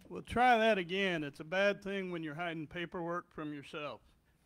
Well, try that again. It's a bad thing when you're hiding paperwork from yourself.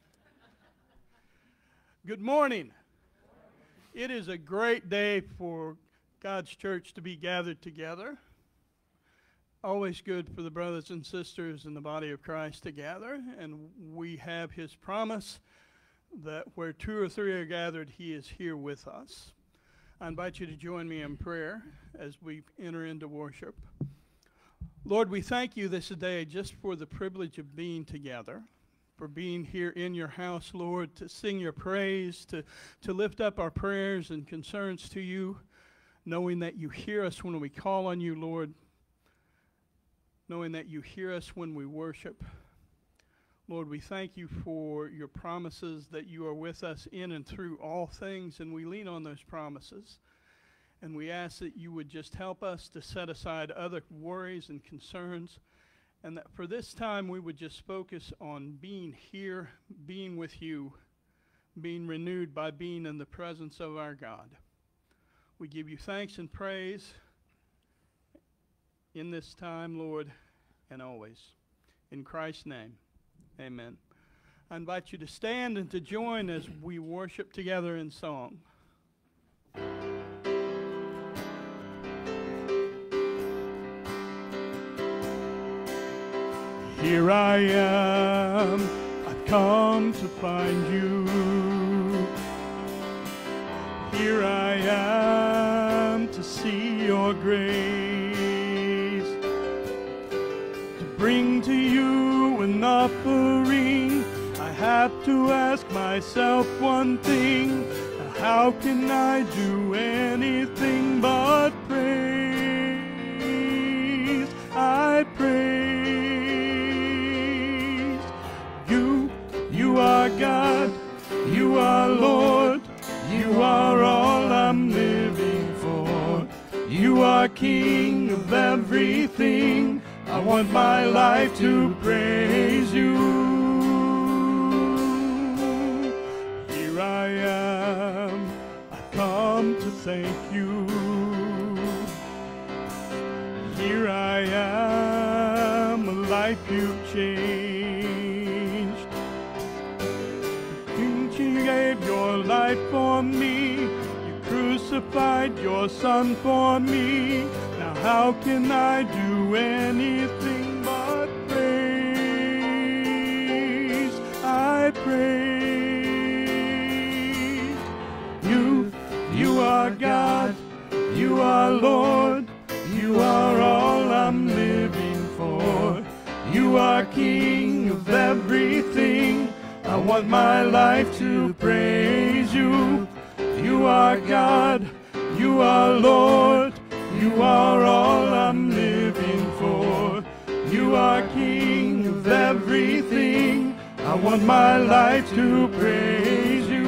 Good morning. It is a great day for God's church to be gathered together. Always good for the brothers and sisters in the body of Christ to gather, and we have his promise that where two or three are gathered, he is here with us. I invite you to join me in prayer as we enter into worship. Lord, we thank you this day just for the privilege of being together, for being here in your house, Lord, to sing your praise, to lift up our prayers and concerns to you, knowing that you hear us when we call on you, Lord, knowing that you hear us when we worship. Lord, we thank you for your promises that you are with us in and through all things, and we lean on those promises. And we ask that you would just help us to set aside other worries and concerns, and that for this time we would just focus on being here, being with you, being renewed by being in the presence of our God. We give you thanks and praise in this time, Lord, and always. In Christ's name, amen. I invite you to stand and to join as we worship together in song. Here I am, I've come to find you. Here I am to see your grace, to bring to you an offering. I have to ask myself one thing: how can I do anything but praise? I praise. You are God, you are Lord, you are all I'm living for. You are King of everything. I want my life to praise you. Here I am, I've come to thank you. Here I am, a life you've changed. You gave your life for me. You crucified your son for me. Now how can I do anything but praise? I praise. You are God. You are Lord. You are all I'm living for. You are King of everything. I want my life to praise you. You are God, you are Lord, you are all I'm living for. You are King of everything. I want my life to praise you.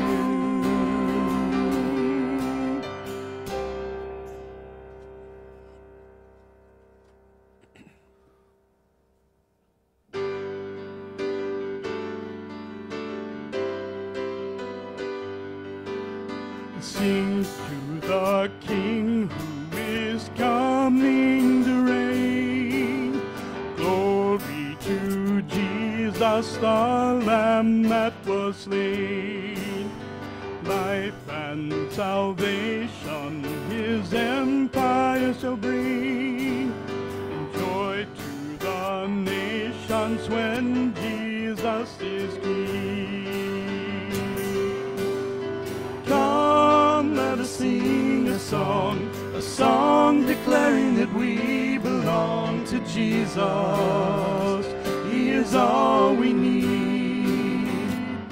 Sing to the King who is coming to reign. Glory to Jesus, the Lamb that was slain. Life and salvation his empire shall bring. Joy to the nations when Jesus is King. Come, let us sing a song declaring that we belong to Jesus. He is all we need.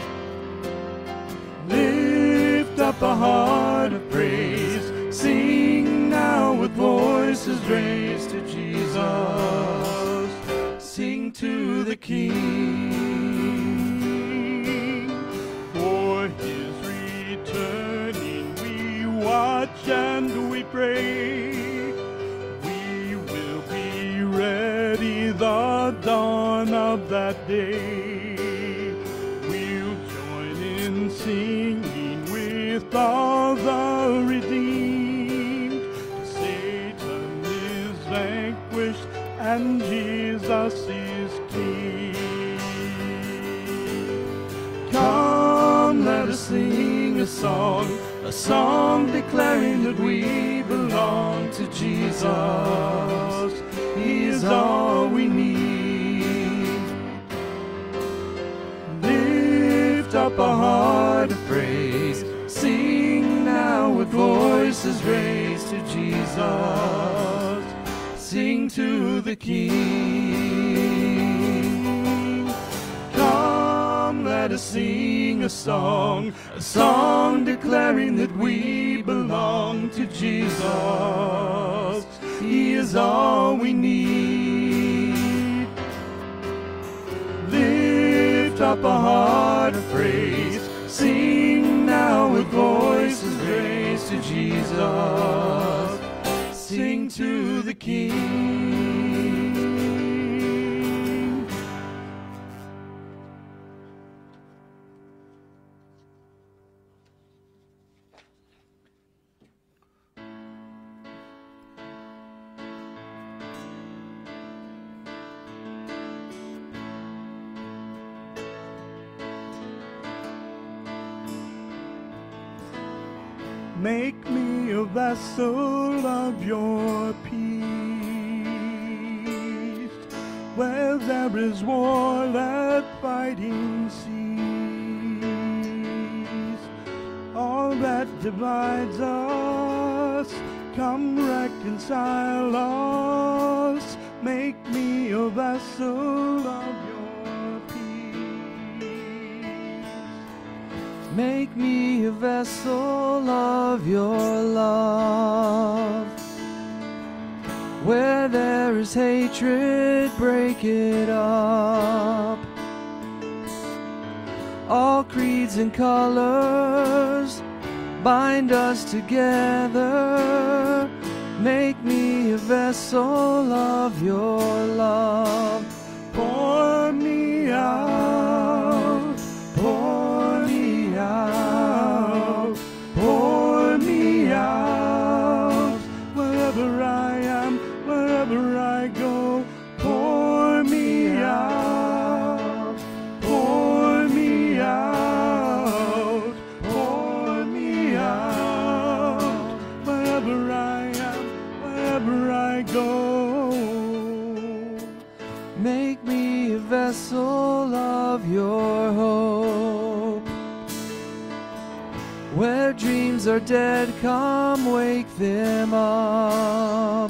Lift up a heart of praise. Sing now with voices raised to Jesus. Sing to the King. For his returning we watch and we pray. We will be ready the dawn of that day. We'll join in singing with all the redeemed. Satan is vanquished and Jesus is King. Come, let us sing a song declaring that we belong to Jesus. He is all we need. Lift up a heart of praise, sing now with voices raised to Jesus. Sing to the King. Come, let us sing a song declaring that we belong to Jesus. He is all we need. Lift up a heart of praise, sing now with voices raised to Jesus. Sing to the King. Make me a vessel of your peace. Where there is war, let fighting cease. All that divides us, come reconcile us. Make me a vessel of your peace. Make me a vessel of your love. Where there is hatred, break it up. All creeds and colors bind us together. Make me a vessel of your love. Pour me out, pour me out, pour me out. Wherever I am, wherever I go, pour me out, pour me out, pour me out. Wherever I am, wherever I go. Make me a vessel of your hope. Where dreams are dead, come wake them up.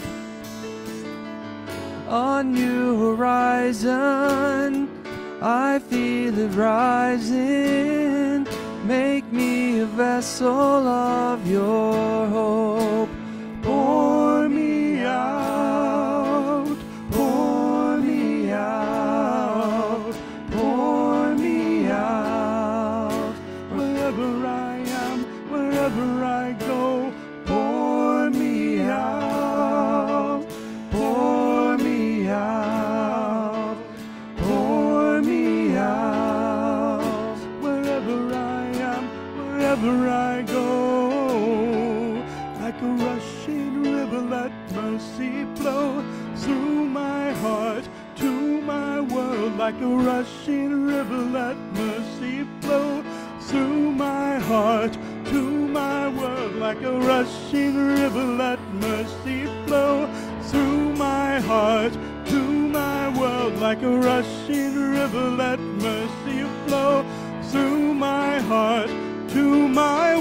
A new horizon, I feel it rising. Make me a vessel of your hope. Pour me out, pour me out, pour me out. Wherever I am, wherever I go, pour me out, pour me out, pour me out. Wherever I am, wherever I go, like a rushing river, let mercy flow through my heart to my world. Like a rushing river, let mercy flow through my heart to my world. Like a rushing river, let mercy flow through my heart to my world. Like a rushing river, let mercy flow through my heart to my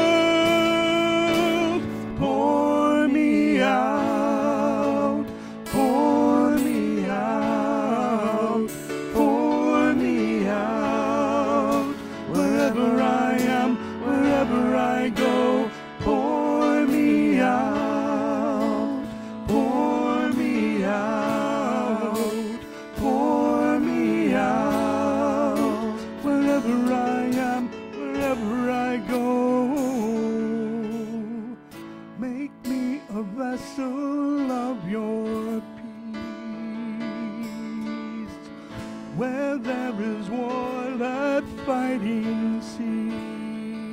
world. Pour me out, pour me out, pour me out. Wherever I am, wherever I go, pour me out, pour me out, pour me out. Wherever I am, wherever I go, make me a vessel of your peace. Where there is war, let fighting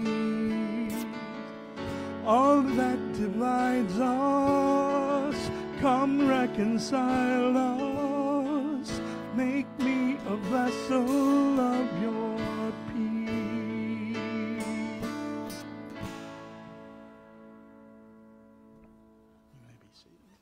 cease. All that divides us, come reconcile us. Make me a vessel of your peace. You may be seated.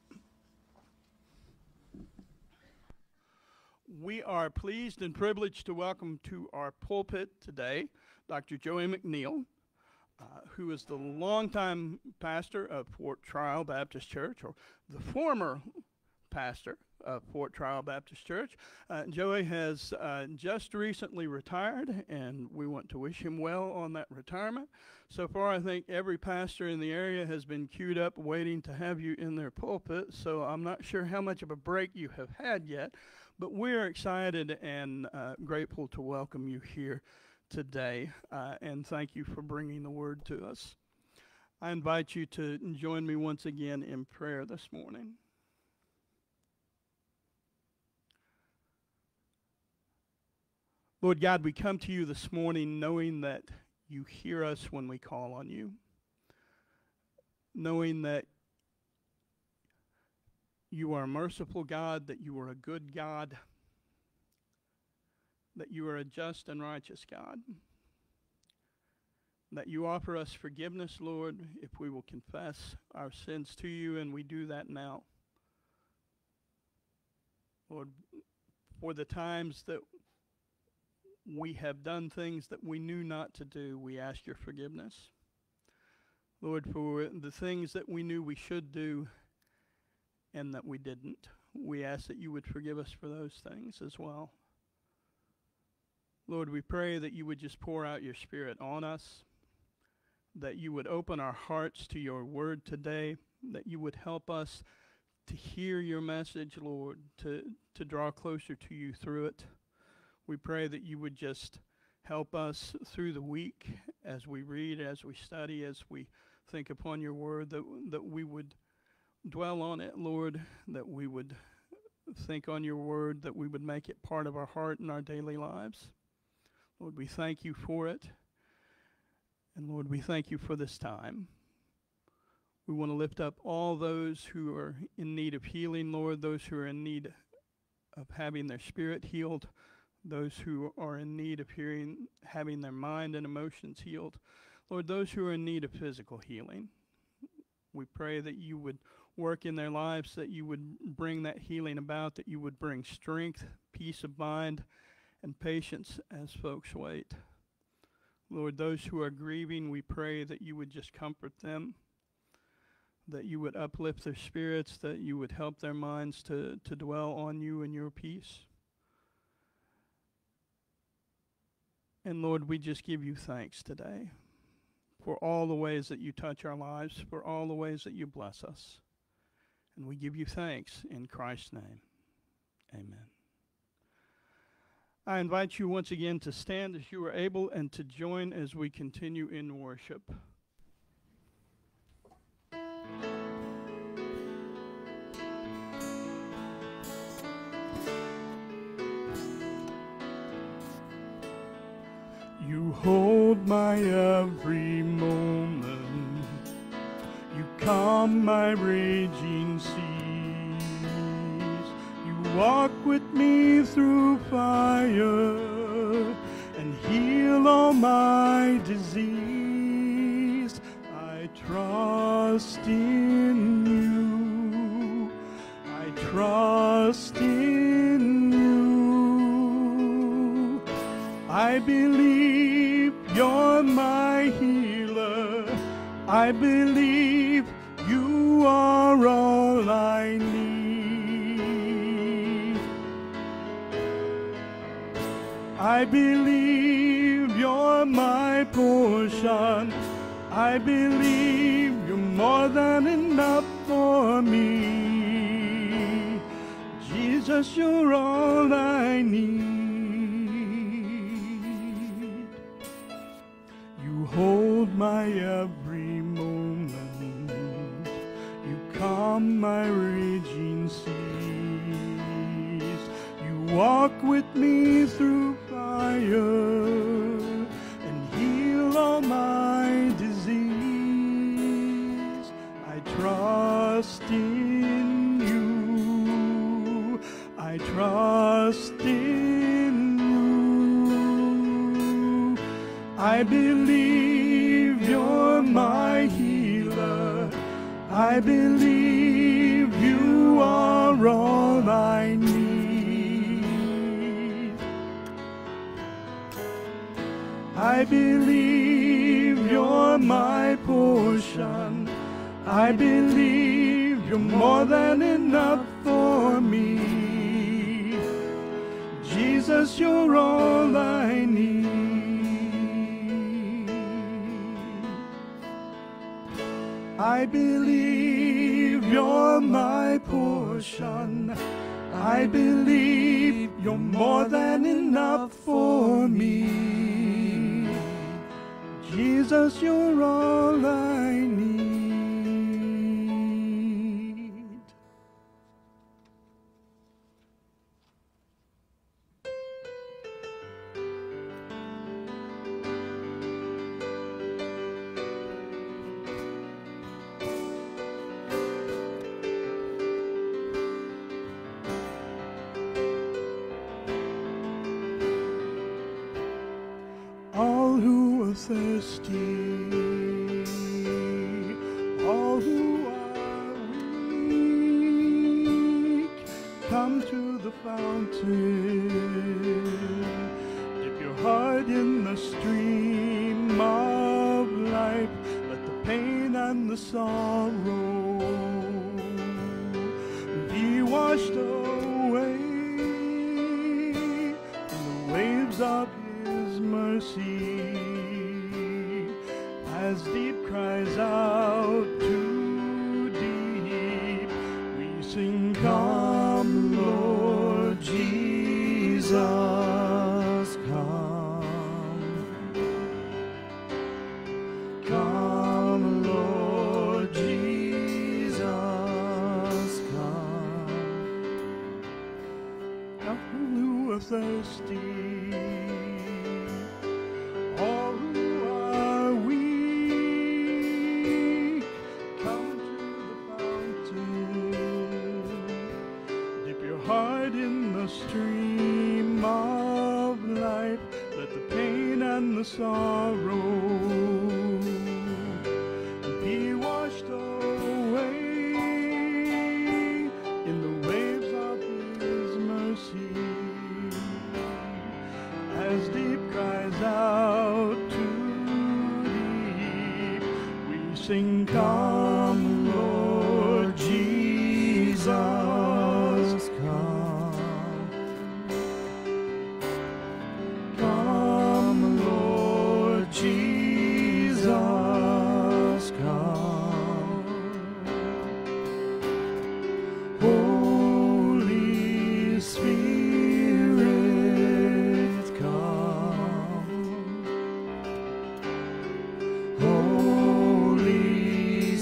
We are pleased and privileged to welcome to our pulpit today Dr. Joey McNeill, who is the longtime pastor of Fort Trial Baptist Church, or the former pastor of Fort Trial Baptist Church. Joey has just recently retired, and we want to wish him well on that retirement. So far, I think every pastor in the area has been queued up waiting to have you in their pulpit, so I'm not sure how much of a break you have had yet, but we're excited and grateful to welcome you here today, and thank you for bringing the word to us. I invite you to join me once again in prayer this morning. Lord God, we come to you this morning knowing that you hear us when we call on you, knowing that you are a merciful God, that you are a good God, that you are a just and righteous God, that you offer us forgiveness, Lord, if we will confess our sins to you, and we do that now. Lord, for the times that we have done things that we knew not to do, we ask your forgiveness. Lord, for the things that we knew we should do and that we didn't, we ask that you would forgive us for those things as well. Lord, we pray that you would just pour out your Spirit on us, that you would open our hearts to your word today, that you would help us to hear your message, Lord, to draw closer to you through it. We pray that you would just help us through the week as we read, as we study, as we think upon your word, that we would dwell on it, Lord, that we would think on your word, that we would make it part of our heart and our daily lives. Lord, we thank you for it. And Lord, we thank you for this time. We want to lift up all those who are in need of healing, Lord, those who are in need of having their spirit healed, those who are in need of having their mind and emotions healed. Lord, those who are in need of physical healing, we pray that you would work in their lives, that you would bring that healing about, that you would bring strength, peace of mind, and patience as folks wait. Lord, those who are grieving, we pray that you would just comfort them, that you would uplift their spirits, that you would help their minds to dwell on you and your peace. And Lord, we just give you thanks today for all the ways that you touch our lives, for all the ways that you bless us. And we give you thanks in Christ's name. Amen. I invite you once again to stand as you are able and to join as we continue in worship. You hold my every moment. You calm my raging seas. You walk with me through fire and heal all my disease. I trust in you. I trust in you. I believe you're my healer. I believe you are all I need. I believe you're my portion. I believe you're more than enough for me. Jesus, you're all I need. You hold my every moment. You calm my raging seas. You walk with me through fire and heal all my disease. I trust in I trust in you. I believe you're my healer. I believe you are all I need. I believe you're my portion. I believe you're more than enough for me. Jesus, you're all I need. I believe you're my portion. I believe you're more than enough for me. Jesus, you're all I need. All who are thirsty, all who are weak, come to the fountain. Dip your heart in the stream of life. Let the pain and the sorrow be washed away in the waves of mercy. As deep cries out to deep, we sing, come, Lord Jesus, come. Come, Lord Jesus, come. Now who are thirsty, all who are weak, come to the fountain. Dip your heart in the stream of life. Let the pain and the sorrow be washed away in the waves of His mercy. As deep cries out to deep, we sing, come, Lord Jesus, come. Come, Lord Jesus, come. Holy Spirit, come. Holy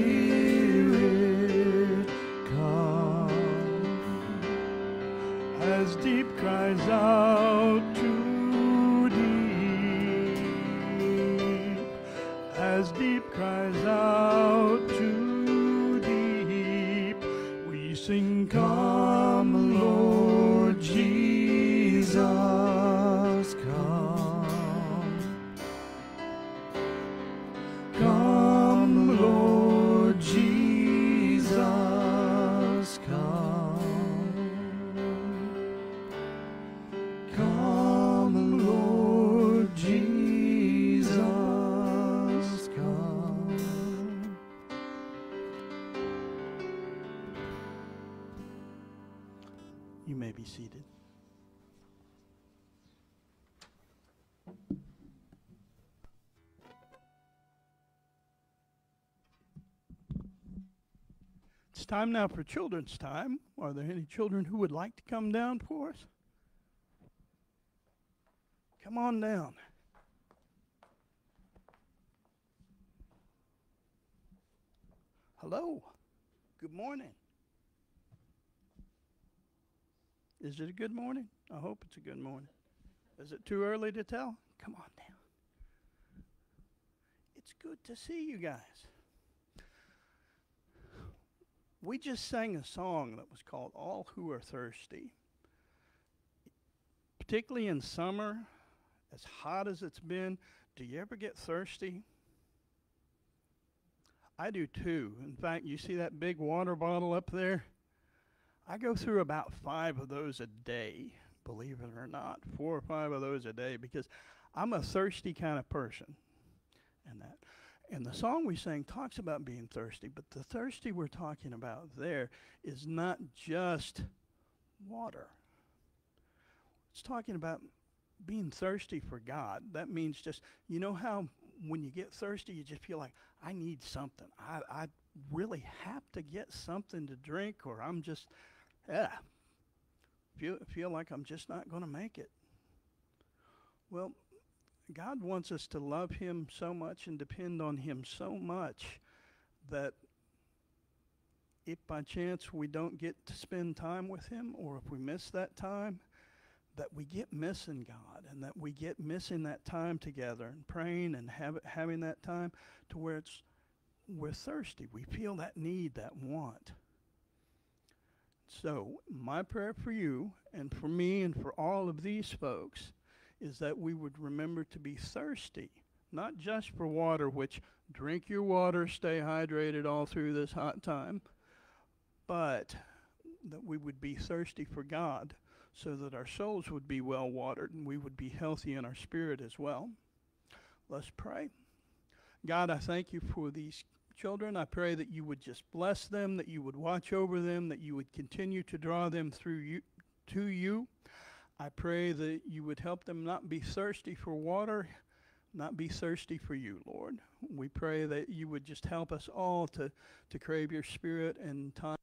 Spirit, come. As deep cries out to deep, as deep cries out to deep, we sing, come, Lord Jesus, come. Come, Lord Jesus, come. Come, Lord Jesus, come. You may be seated. It's time now for children's time. Are there any children who would like to come down for us? Come on down. Hello. Good morning. Is it a good morning? I hope it's a good morning. Is it too early to tell? Come on down. It's good to see you guys. We just sang a song that was called All Who Are Thirsty. particularly in summer, as hot as it's been, do you ever get thirsty? I do too. In fact, you see that big water bottle up there? I go through about 5 of those a day, believe it or not, 4 or 5 of those a day, because I'm a thirsty kind of person. And the song we sang talks about being thirsty, but the thirsty we're talking about there is not just water. It's talking about being thirsty for God. That means just, you know how when you get thirsty, you just feel like, I need something. I really have to get something to drink, or I'm just, feel like I'm just not going to make it. Well, God wants us to love him so much and depend on him so much that if by chance we don't get to spend time with him, or if we miss that time, that we get missing God, and that we get missing that time together and praying and having that time to where we're thirsty. We feel that need, that want. So my prayer for you and for me and for all of these folks is that we would remember to be thirsty, not just for water, which drink your water, stay hydrated all through this hot time, but that we would be thirsty for God so that our souls would be well watered and we would be healthy in our spirit as well. Let's pray. God, I thank you for these children. I pray that you would just bless them, that you would watch over them, that you would continue to draw them to you. I pray that you would help them not be thirsty for water, not be thirsty for you, Lord. We pray that you would just help us all to crave your spirit and time.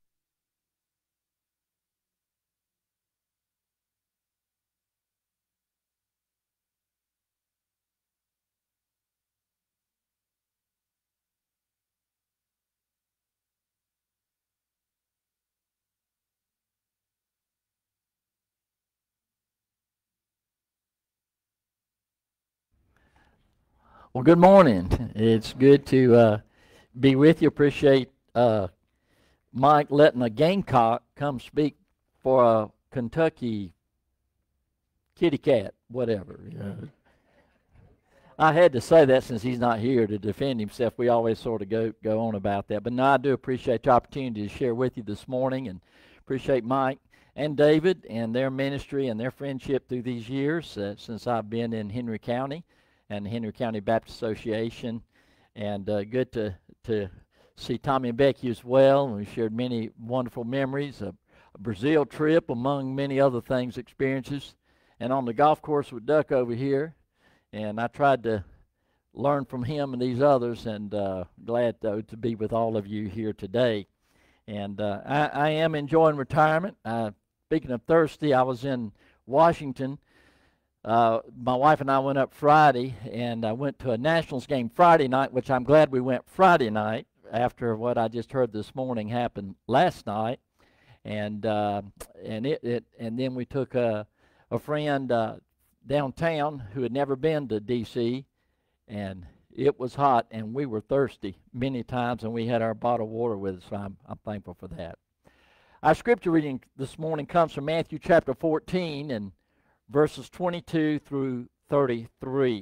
Well, good morning. It's good to be with you. Appreciate Mike letting a Gamecock come speak for a Kentucky kitty cat, whatever. I had to say that since he's not here to defend himself. We always sort of go on about that. But no, I do appreciate the opportunity to share with you this morning, and appreciate Mike and David and their ministry and their friendship through these years since I've been in Henry County and the Henry County Baptist Association, and good to see Tommy and Becky as well. And we shared many wonderful memories, a Brazil trip among many other things, experiences, and on the golf course with Duck over here. And I tried to learn from him and these others, and glad though to be with all of you here today. And I am enjoying retirement. Speaking of thirsty, I was in Washington. My wife and I went up Friday, and I went to a Nationals game Friday night, which I'm glad we went Friday night after what I just heard this morning happened last night. And then we took a friend downtown who had never been to D.C., and it was hot, and we were thirsty many times, and we had our bottle of water with us, so I'm thankful for that. Our scripture reading this morning comes from Matthew chapter 14 and verses 22 through 33.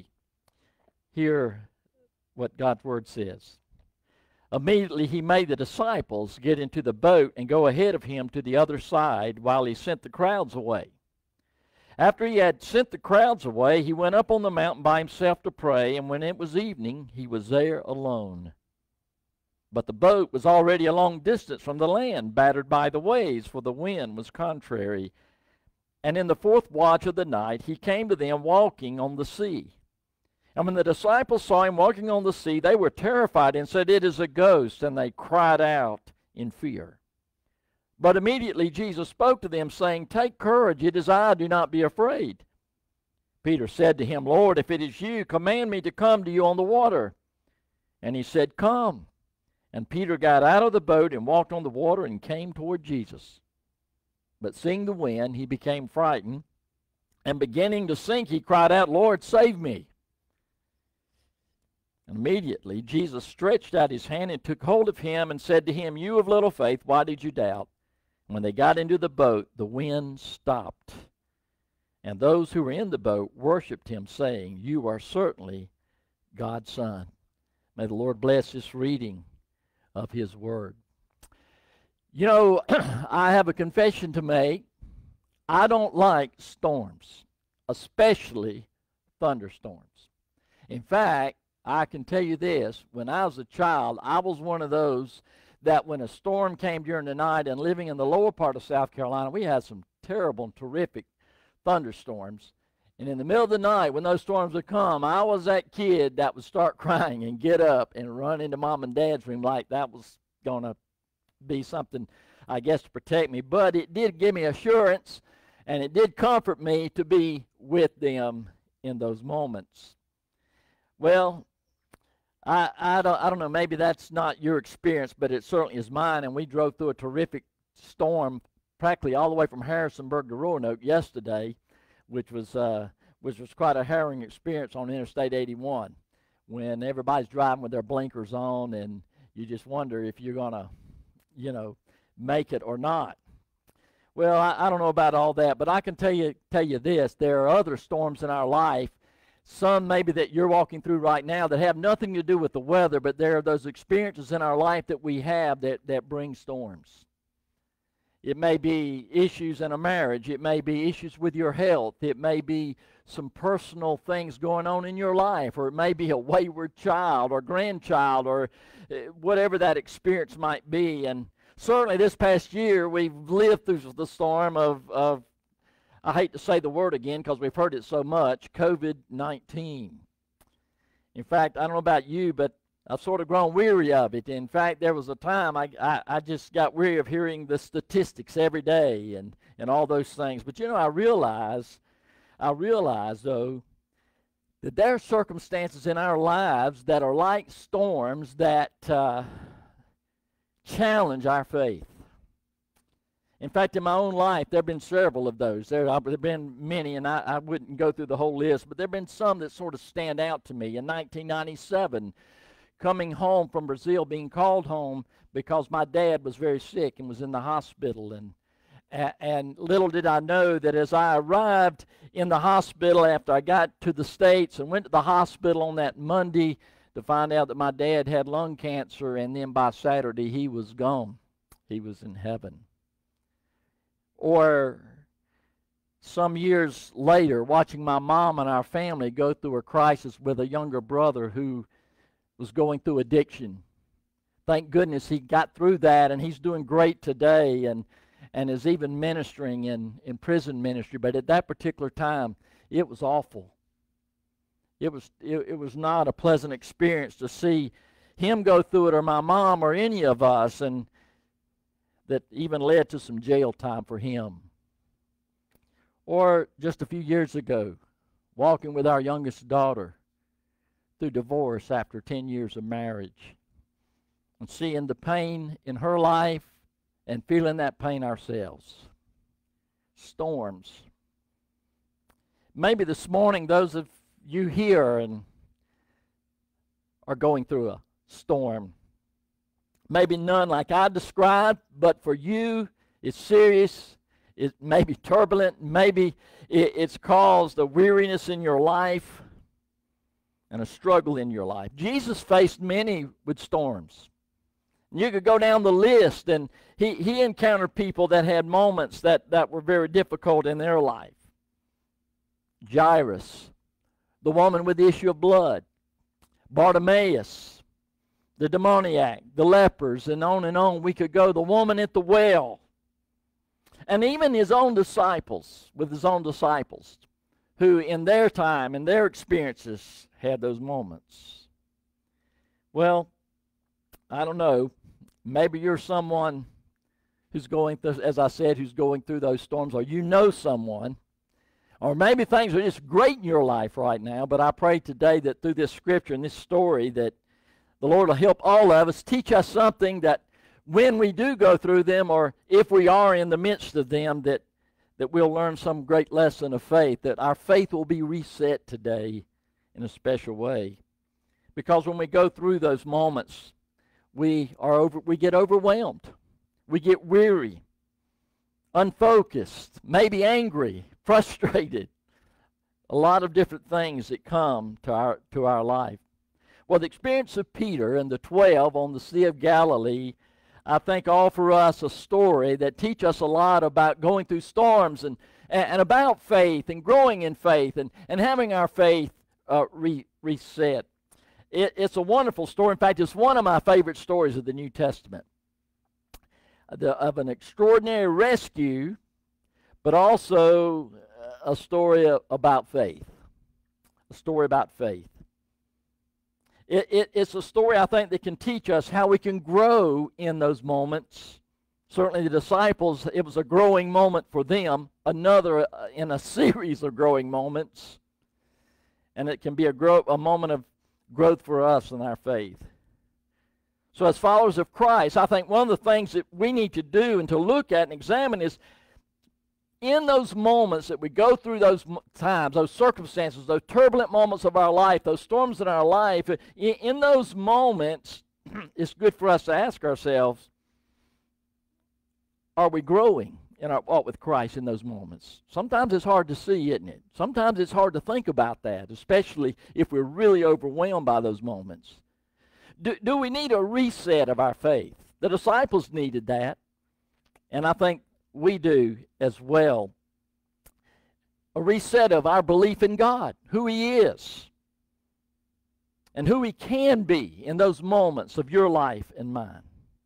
Hear what God's word says. Immediately he made the disciples get into the boat and go ahead of him to the other side while he sent the crowds away. After he had sent the crowds away, he went up on the mountain by himself to pray, and when it was evening, he was there alone. But the boat was already a long distance from the land, battered by the waves, for the wind was contrary. And in the fourth watch of the night, he came to them walking on the sea. And when the disciples saw him walking on the sea, they were terrified and said, "It is a ghost," and they cried out in fear. But immediately Jesus spoke to them, saying, "Take courage, it is I, do not be afraid." Peter said to him, "Lord, if it is you, command me to come to you on the water." And he said, "Come." And Peter got out of the boat and walked on the water and came toward Jesus. But seeing the wind, he became frightened, and beginning to sink, he cried out, "Lord, save me." And immediately Jesus stretched out his hand and took hold of him and said to him, "You of little faith, why did you doubt?" When they got into the boat, the wind stopped. And those who were in the boat worshipped him, saying, "You are certainly God's Son." May the Lord bless this reading of his word. You know, I have a confession to make. I don't like storms, especially thunderstorms. In fact, I can tell you this, when I was a child, I was one of those that when a storm came during the night, and living in the lower part of South Carolina, we had some terrible and terrific thunderstorms. And in the middle of the night, when those storms would come, I was that kid that would start crying and get up and run into Mom and Dad's room like that was going to be something, I guess, to protect me. But it did give me assurance, and it did comfort me to be with them in those moments. Well, I don't know, maybe that's not your experience, but it certainly is mine. And we drove through a terrific storm practically all the way from Harrisonburg to Roanoke yesterday, which was quite a harrowing experience on Interstate 81 when everybody's driving with their blinkers on, and you just wonder if you're going to, you know, make it or not. Well, I don't know about all that, but I can tell you this. There are other storms in our life, some maybe that you're walking through right now that have nothing to do with the weather, but there are those experiences in our life that we have that bring storms. It may be issues in a marriage. It may be issues with your health. It may be some personal things going on in your life, or it may be a wayward child or grandchild, or whatever that experience might be. And certainly this past year we've lived through the storm of I hate to say the word again because we've heard it so much, COVID-19. In fact, I don't know about you, but I've sort of grown weary of it. In fact, there was a time I just got weary of hearing the statistics every day and all those things. But, you know, I realize, though, that there are circumstances in our lives that are like storms that challenge our faith. In fact, in my own life, there have been several of those. There have been many, and I wouldn't go through the whole list, but there have been some that sort of stand out to me. In 1997, coming home from Brazil, being called home because my dad was very sick and was in the hospital. And little did I know that as I arrived in the hospital after I got to the States and went to the hospital on that Monday to find out that my dad had lung cancer, and then by Saturday he was gone. He was in heaven. Or some years later, watching my mom and our family go through a crisis with a younger brother who was going through addiction. Thank goodness he got through that, and he's doing great today and is even ministering in prison ministry. But at that particular time, it was awful. It was not a pleasant experience to see him go through it, or my mom, or any of us, and that even led to some jail time for him. Or just a few years ago, walking with our youngest daughter through divorce after 10 years of marriage, and seeing the pain in her life and feeling that pain ourselves. Storms. Maybe this morning those of you here and are going through a storm. Maybe none like I described, but for you it's serious. It may be turbulent. Maybe it's caused a weariness in your life and a struggle in your life. Jesus faced many with storms. You could go down the list, and he encountered people that had moments that were very difficult in their life. Jairus, the woman with the issue of blood, Bartimaeus, the demoniac, the lepers, and on we could go. The woman at the well, and even his own disciples, who in their time, in their experiences, had those moments. Well, I don't know. Maybe you're someone who's going through, as I said, who's going through those storms, or you know someone. Or maybe things are just great in your life right now, but I pray today that through this scripture and this story that the Lord will help all of us, teach us something that when we do go through them, or if we are in the midst of them, that we'll learn some great lesson of faith, that our faith will be reset today in a special way. Because when we go through those moments, we get overwhelmed. We get weary, unfocused, maybe angry, frustrated. A lot of different things that come to our life. Well, the experience of Peter and the 12 on the Sea of Galilee, I think, offer us a story that teach us a lot about going through storms and about faith and growing in faith and having our faith reset. It's a wonderful story. In fact, it's one of my favorite stories of the New Testament, of an extraordinary rescue, but also a story about faith. A story about faith. It's a story, I think, that can teach us how we can grow in those moments. Certainly the disciples, it was a growing moment for them, another in a series of growing moments. And it can be a moment of growth for us in our faith. So as followers of Christ, I think one of the things that we need to do and to look at and examine is, in those moments that we go through, those times, those circumstances, those turbulent moments of our life, those storms in our life, in those moments, it's good for us to ask ourselves, are we growing in our walk with Christ in those moments? Sometimes it's hard to see, isn't it? Sometimes it's hard to think about that, especially if we're really overwhelmed by those moments. Do we need a reset of our faith? The disciples needed that, and I think we do as well. A reset of our belief in God, who He is, and who He can be in those moments of your life and mine.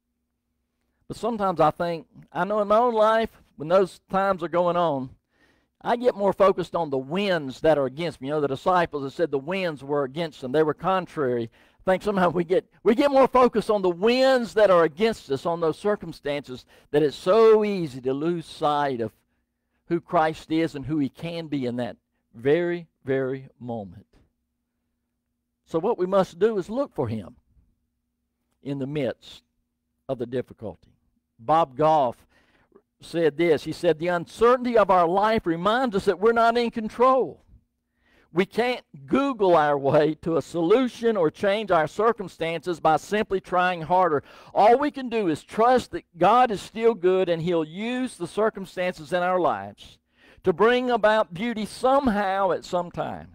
But sometimes I know in my own life, when those times are going on, I get more focused on the winds that are against me. You know, the disciples that said the winds were against them. They were contrary. I think somehow we get more focused on the winds that are against us, on those circumstances, that it's so easy to lose sight of who Christ is and who He can be in that very, very moment. So what we must do is look for Him in the midst of the difficulty. Bob Goff said this. He said, the uncertainty of our life reminds us that we're not in control. We can't Google our way to a solution or change our circumstances by simply trying harder. All we can do is trust that God is still good and He'll use the circumstances in our lives to bring about beauty somehow at some time.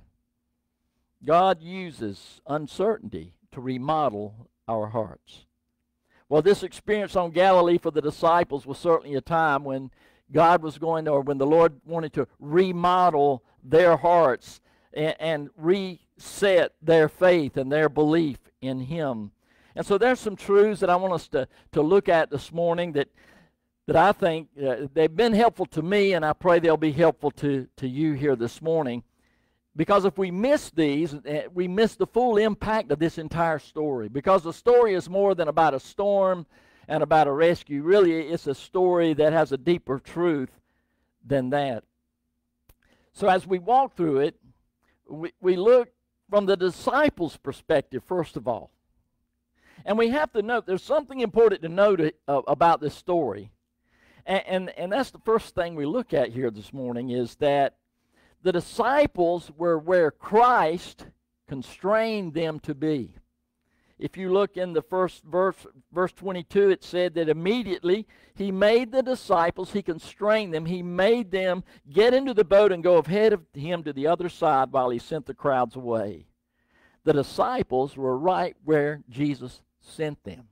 God uses uncertainty to remodel our hearts. Well, this experience on Galilee for the disciples was certainly a time when God was going to, or when the Lord wanted to remodel their hearts and reset their faith and their belief in Him. And so there's some truths that I want us to look at this morning that I think they've been helpful to me, and I pray they'll be helpful to you here this morning. Because if we miss these, we miss the full impact of this entire story. Because the story is more than about a storm and about a rescue. Really, it's a story that has a deeper truth than that. So as we walk through it, we look from the disciples' perspective, first of all. And we have to note, there's something important to note about this story. And that's the first thing we look at here this morning, is that the disciples were where Christ constrained them to be. If you look in the first verse 22, it said that immediately He made the disciples, He constrained them, He made them get into the boat and go ahead of Him to the other side while He sent the crowds away. The disciples were right where Jesus sent them,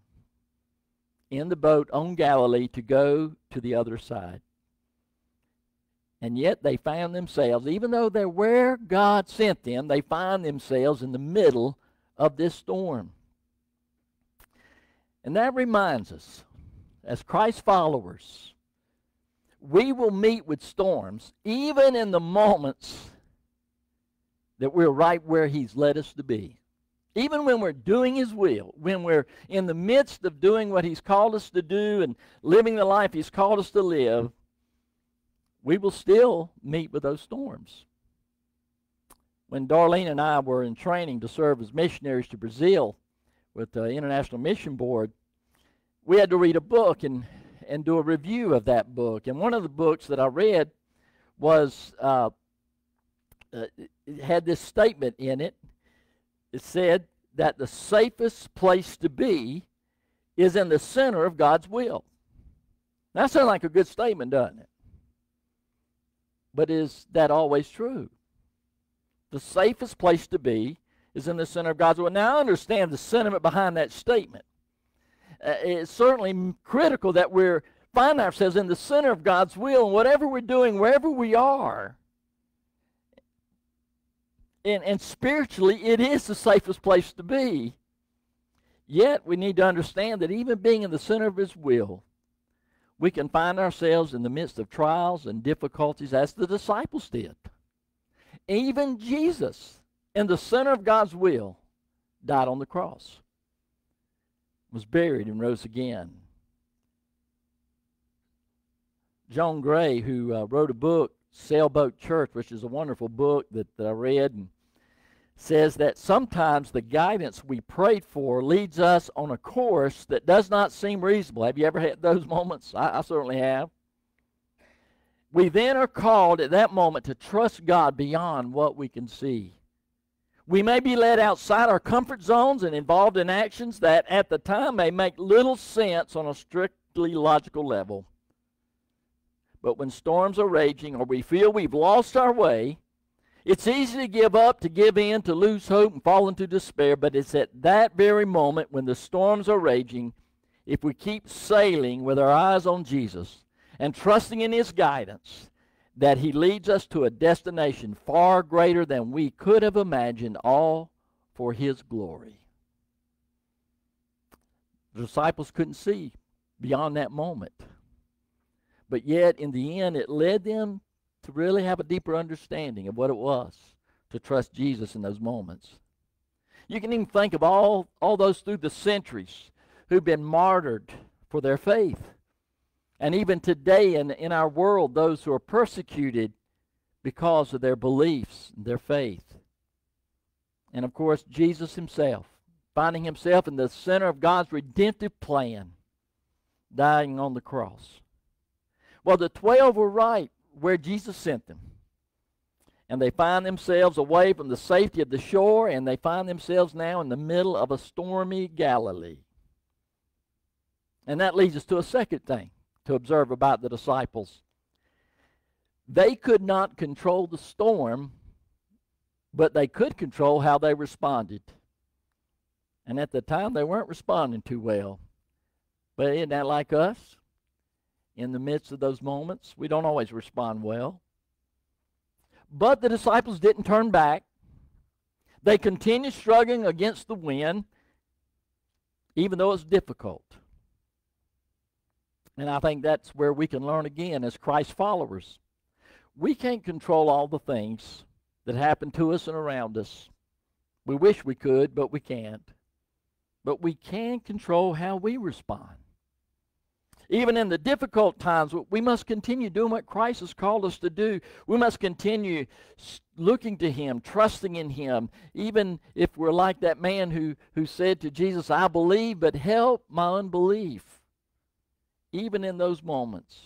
in the boat on Galilee to go to the other side. And yet they found themselves, even though they're where God sent them, they find themselves in the middle of this storm. And that reminds us, as Christ followers, we will meet with storms even in the moments that we're right where He's led us to be. Even when we're doing His will, when we're in the midst of doing what He's called us to do and living the life He's called us to live, we will still meet with those storms. When Darlene and I were in training to serve as missionaries to Brazil with the International Mission Board, we had to read a book and do a review of that book. And one of the books that I read was it had this statement in it. It said that the safest place to be is in the center of God's will. That sounds like a good statement, doesn't it? But is that always true? The safest place to be is in the center of God's will. Now, I understand the sentiment behind that statement. It's certainly critical that we find ourselves in the center of God's will, and whatever we're doing, wherever we are. And spiritually, it is the safest place to be. Yet, we need to understand that even being in the center of His will, we can find ourselves in the midst of trials and difficulties as the disciples did. Even Jesus, in the center of God's will, died on the cross, was buried, and rose again. John Gray, who wrote a book, Sailboat Church, which is a wonderful book that I read, and says that sometimes the guidance we prayed for leads us on a course that does not seem reasonable. Have you ever had those moments? I certainly have. We then are called at that moment to trust God beyond what we can see. We may be led outside our comfort zones and involved in actions that at the time may make little sense on a strictly logical level. But when storms are raging or we feel we've lost our way, it's easy to give up, to give in, to lose hope and fall into despair, but it's at that very moment when the storms are raging, if we keep sailing with our eyes on Jesus and trusting in His guidance, that He leads us to a destination far greater than we could have imagined, all for His glory. The disciples couldn't see beyond that moment, but yet in the end it led them to really have a deeper understanding of what it was to trust Jesus in those moments. You can even think of all those through the centuries who've been martyred for their faith. And even today in our world, those who are persecuted because of their beliefs and their faith. And of course, Jesus Himself, finding Himself in the center of God's redemptive plan, dying on the cross. Well, the 12 were right where Jesus sent them. And they find themselves away from the safety of the shore, and they find themselves now in the middle of a stormy Galilee. And that leads us to a second thing to observe about the disciples. They could not control the storm, but they could control how they responded. And at the time, they weren't responding too well. But isn't that like us? In the midst of those moments, we don't always respond well. But the disciples didn't turn back. They continued struggling against the wind, even though it's difficult. And I think that's where we can learn again as Christ followers. We can't control all the things that happen to us and around us. We wish we could, but we can't. But we can control how we respond. Even in the difficult times, we must continue doing what Christ has called us to do. We must continue looking to Him, trusting in Him, even if we're like that man who said to Jesus, I believe, but help my unbelief. Even in those moments,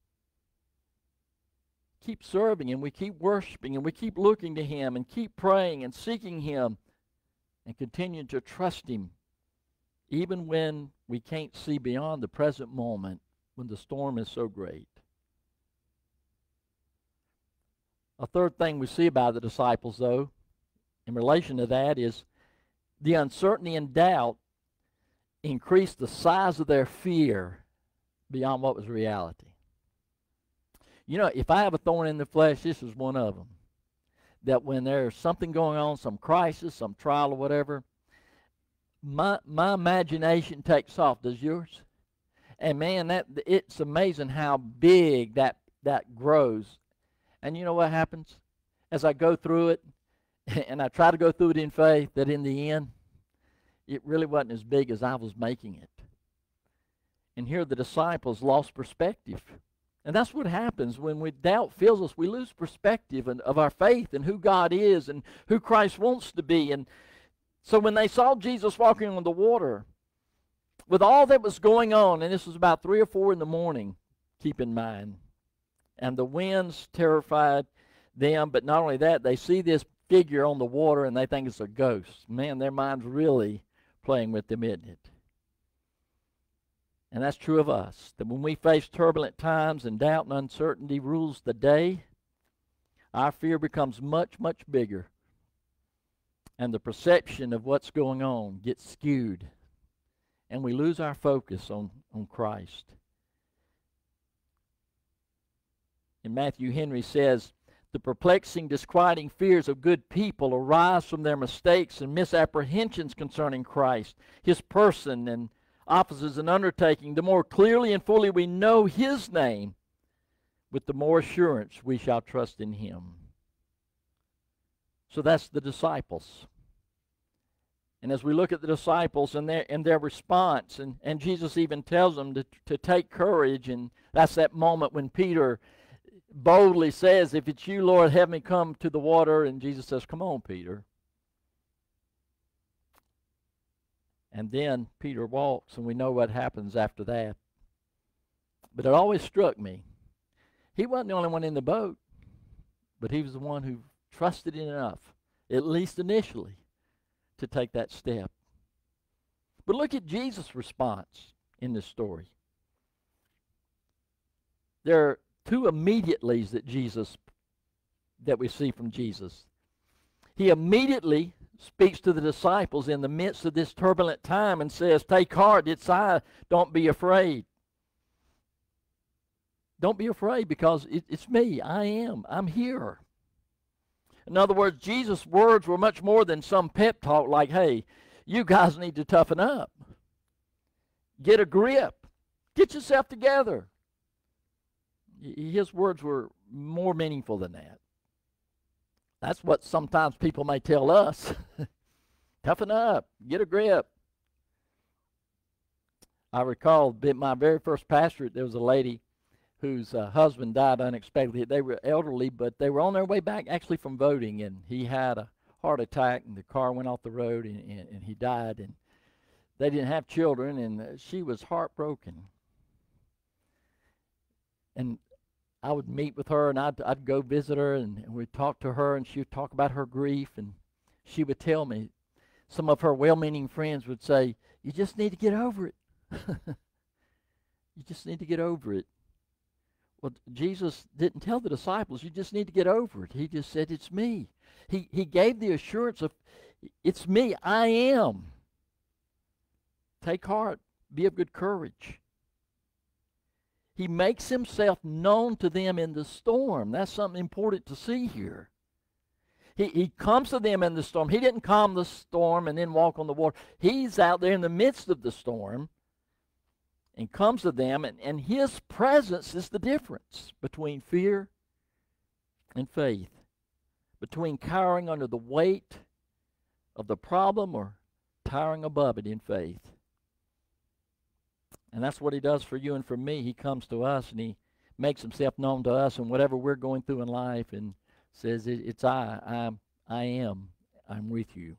keep serving and we keep worshiping and we keep looking to Him and keep praying and seeking Him and continue to trust Him, even when we can't see beyond the present moment when the storm is so great. A third thing we see about the disciples, though, in relation to that is the uncertainty and doubt increased the size of their fear beyond what was reality. You know, if I have a thorn in the flesh, this is one of them. That when there's something going on, some crisis, some trial or whatever, my imagination takes off. Does yours? And man, it's amazing how big that grows. And you know what happens? As I go through it, and I try to go through it in faith, that in the end, it really wasn't as big as I was making it. And here the disciples lost perspective. And that's what happens when doubt fills us. We lose perspective of our faith and who God is and who Christ wants to be. And so when they saw Jesus walking on the water, with all that was going on, and this was about 3 or 4 in the morning, keep in mind, and the winds terrified them, but not only that, they see this figure on the water and they think it's a ghost. Man, their mind's really playing with them, isn't it? And that's true of us, that when we face turbulent times and doubt and uncertainty rules the day, our fear becomes much, much bigger. And the perception of what's going on gets skewed. And we lose our focus on Christ. And Matthew Henry says, the perplexing, disquieting fears of good people arise from their mistakes and misapprehensions concerning Christ, His person and offices and undertaking. The more clearly and fully we know His name, with the more assurance we shall trust in Him. So that's the disciples. And as we look at the disciples and their response, and Jesus even tells them to take courage, and that's that moment when Peter boldly says, if it's you, Lord, have me come to the water. And Jesus says, come on, Peter. And then Peter walks, and we know what happens after that. But it always struck me, he wasn't the only one in the boat, but he was the one who trusted enough, at least initially, to take that step. But look at Jesus' response in this story. There are two immediatelys that we see from Jesus. He immediately speaks to the disciples in the midst of this turbulent time and says, take heart, it's I, don't be afraid. Don't be afraid, because it's me, I'm here. In other words, Jesus' words were much more than some pep talk like, hey, you guys need to toughen up. Get a grip. Get yourself together. His words were more meaningful than that. That's what sometimes people may tell us. Toughen up. Get a grip. I recall my very first pastorate, there was a lady whose husband died unexpectedly. They were elderly, but they were on their way back actually from voting, and he had a heart attack, and the car went off the road, and he died, and they didn't have children, and she was heartbroken. And I would meet with her, and I'd go visit her, and we'd talk to her, and she would talk about her grief, and she would tell me, some of her well-meaning friends would say, you just need to get over it. You just need to get over it. Well, Jesus didn't tell the disciples, you just need to get over it. He just said, it's me. He gave the assurance of, it's me, I am. Take heart, be of good courage. He makes himself known to them in the storm. That's something important to see here. He comes to them in the storm. He didn't calm the storm and then walk on the water. He's out there in the midst of the storm and comes to them, and his presence is the difference between fear and faith, between cowering under the weight of the problem or towering above it in faith. And that's what he does for you and for me. He comes to us, and he makes himself known to us in whatever we're going through in life, and says, it's I'm with you.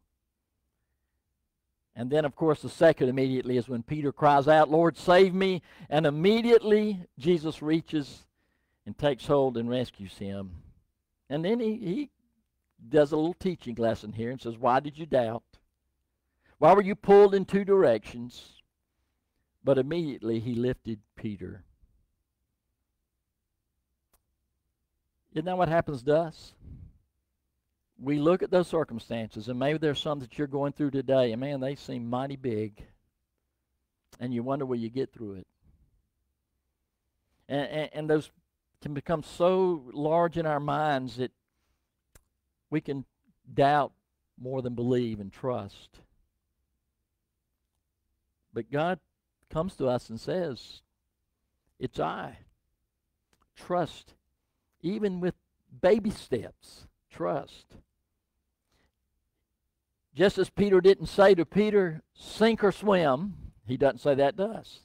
And then, of course, the second immediately is when Peter cries out, Lord, save me. And immediately Jesus reaches and takes hold and rescues him. And then he does a little teaching lesson here and says, why did you doubt? Why were you pulled in two directions? But immediately he lifted Peter. Isn't that what happens to us? We look at those circumstances, and maybe there's some that you're going through today, and man, they seem mighty big. And you wonder will you get through it. And those can become so large in our minds that we can doubt more than believe and trust. But God comes to us and says, it's I. Trust. Even with baby steps, trust. Just as Peter didn't say to Peter, sink or swim, he doesn't say that to us.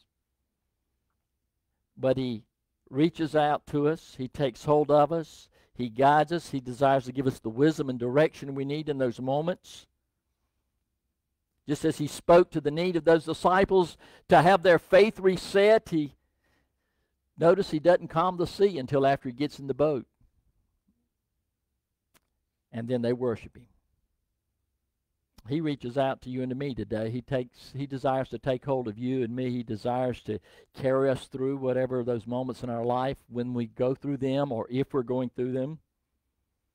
But he reaches out to us, he takes hold of us, he guides us, he desires to give us the wisdom and direction we need in those moments. Just as he spoke to the need of those disciples to have their faith reset, notice he doesn't calm the sea until after he gets in the boat. And then they worship him. He reaches out to you and to me today. He desires to take hold of you and me. He desires to carry us through whatever those moments in our life when we go through them or if we're going through them.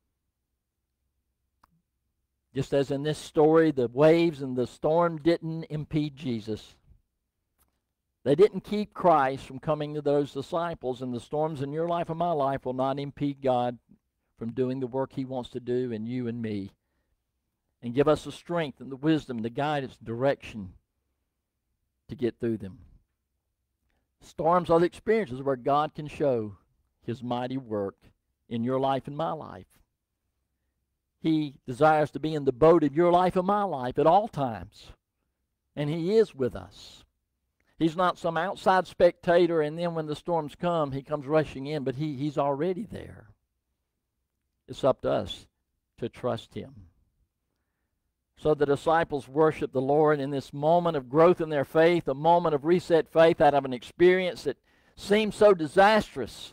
Just as in this story, the waves and the storm didn't impede Jesus. They didn't keep Christ from coming to those disciples, and the storms in your life and my life will not impede God from doing the work he wants to do in you and me, and give us the strength and the wisdom, the guidance, direction to get through them. Storms are the experiences where God can show his mighty work in your life and my life. He desires to be in the boat of your life and my life at all times, and he is with us. He's not some outside spectator, and then when the storms come, he comes rushing in, but he's already there. It's up to us to trust him. So the disciples worship the Lord in this moment of growth in their faith, a moment of reset faith out of an experience that seemed so disastrous.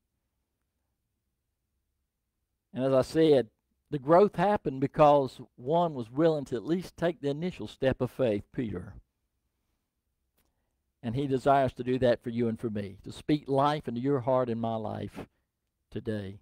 And as I said, the growth happened because one was willing to at least take the initial step of faith, Peter. And he desires to do that for you and for me, to speak life into your heart and my life today.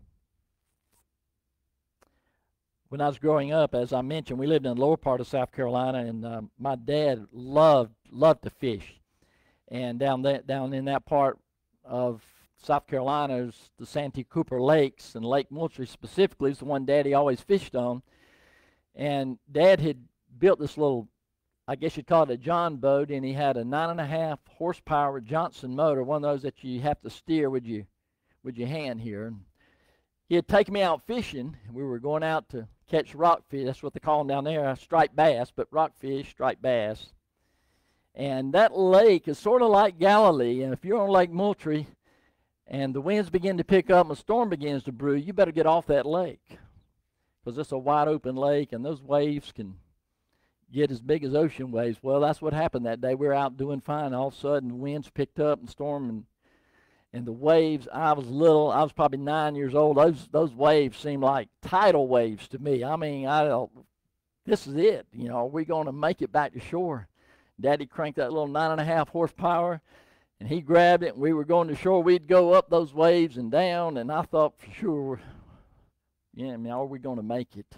When I was growing up, as I mentioned, we lived in the lower part of South Carolina, and my dad loved to fish. And down in that part of South Carolina is the Santee Cooper Lakes, and Lake Moultrie specifically is the one Daddy always fished on. And Dad had built this little, I guess you'd call it a John boat, and he had a 9.5 horsepower Johnson motor, one of those that you have to steer with your hand here. And he had taken me out fishing. We were going out to catch rockfish. That's what they call them down there, striped bass, but rockfish, striped bass. And that lake is sort of like Galilee. And if you're on Lake Moultrie and the winds begin to pick up and a storm begins to brew, you better get off that lake, because it's a wide open lake, and those waves can get as big as ocean waves. Well, that's what happened that day. We were out doing fine. All of a sudden, the winds picked up and storm, and the waves, I was little. I was probably 9 years old. Those waves seemed like tidal waves to me. I mean, this is it. You know, are we going to make it back to shore? Daddy cranked that little 9.5 horsepower, and he grabbed it, and we were going to shore. We'd go up those waves and down, and I thought for sure, yeah, man, are we going to make it?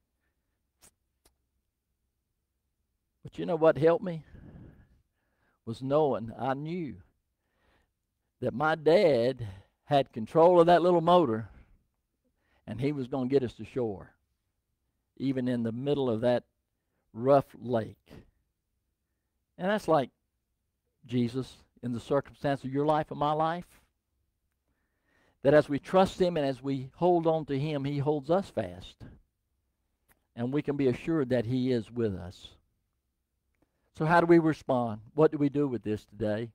But you know what helped me? Was knowing I knew that my dad had control of that little motor, and he was going to get us to shore, even in the middle of that rough lake. And that's like Jesus in the circumstance of your life and my life. That as we trust him and as we hold on to him, he holds us fast. And we can be assured that he is with us. So how do we respond? What do we do with this today?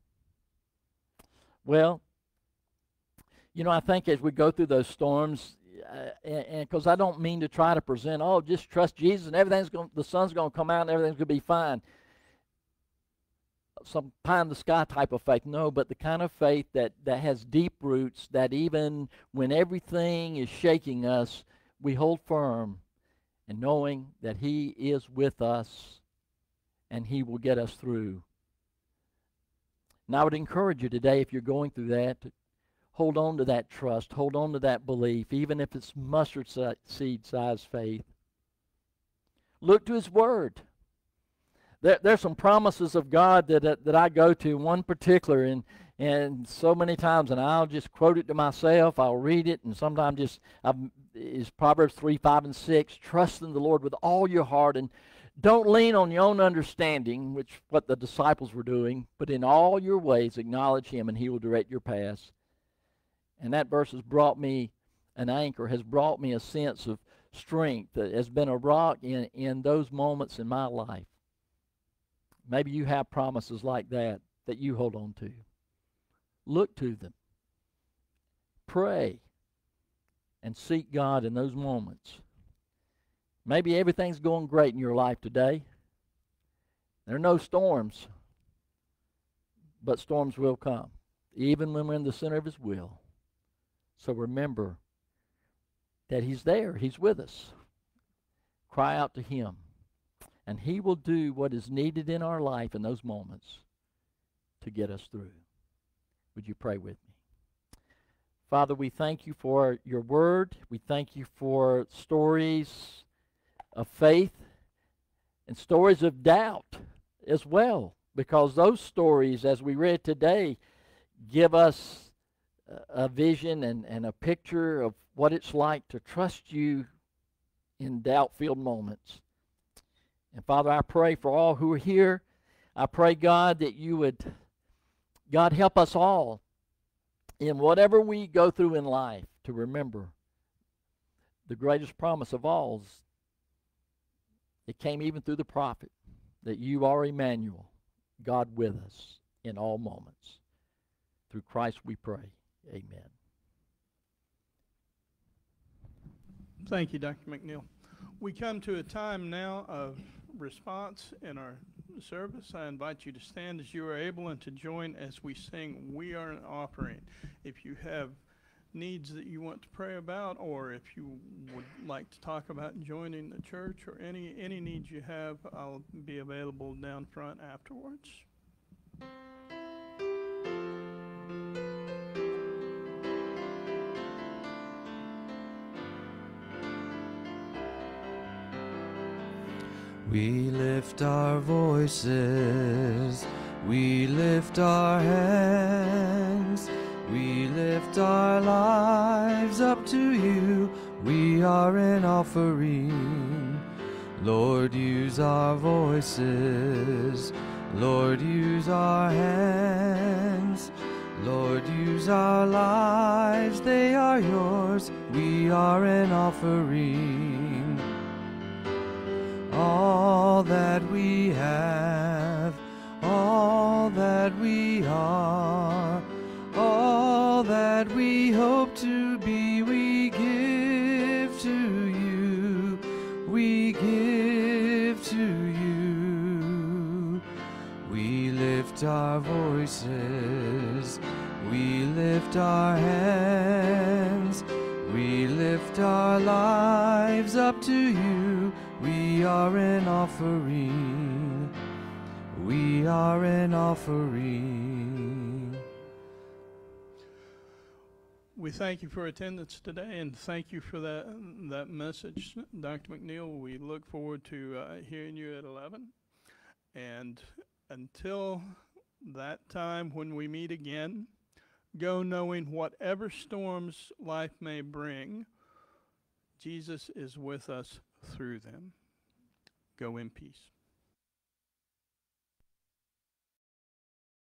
Well, you know, I think as we go through those storms, and because I don't mean to try to present, oh, just trust Jesus and the sun's going to come out and everything's going to be fine. Some pie in the sky type of faith. No, but the kind of faith that has deep roots, that even when everything is shaking us, we hold firm and knowing that he is with us and he will get us through. And I would encourage you today, if you're going through that, to hold on to that trust, hold on to that belief, even if it's mustard seed size faith. Look to his word. There's some promises of God that I go to, one particular, and so many times, and I'll just quote it to myself. I'll read it, and sometimes is Proverbs 3, 5, and 6. Trust in the Lord with all your heart, and don't lean on your own understanding, which what the disciples were doing, but in all your ways acknowledge him, and he will direct your paths. And that verse has brought me an anchor, has brought me a sense of strength, that has been a rock in those moments in my life. Maybe you have promises like that you hold on to. Look to them. Pray and seek God in those moments. Maybe everything's going great in your life today. There are no storms, but storms will come, even when we're in the center of his will. So remember that he's there. He's with us. Cry out to him. And he will do what is needed in our life in those moments to get us through. Would you pray with me? Father, we thank you for your word. We thank you for stories of faith and stories of doubt as well, because those stories, as we read today, give us a vision and a picture of what it's like to trust you in doubt-filled moments. And Father, I pray for all who are here. I pray, God, that you would, God, help us all in whatever we go through in life to remember the greatest promise of all is it came even through the prophet, that you are Emmanuel, God with us in all moments. Through Christ we pray. Amen. Thank you, Dr. McNeill. We come to a time now of response in our service. I invite you to stand as you are able and to join as we sing "We Are an Offering." If you have needs that you want to pray about, or if you would like to talk about joining the church, or any needs you have, I'll be available down front afterwards. We lift our voices, we lift our hands, we lift our lives up to you. We are an offering. Lord, use our voices. Lord, use our hands. Lord, use our lives. They are yours. We are an offering. All that we have, all that we are, all that we hope to be, we give to you, we give to you. We lift our voices, we lift our hands, we lift our lives up to you. We are an offering, we are an offering. We thank you for attendance today, and thank you for that message, Dr. McNeill. We look forward to hearing you at 11. And until that time when we meet again, go knowing whatever storms life may bring, Jesus is with us through them. Go in peace.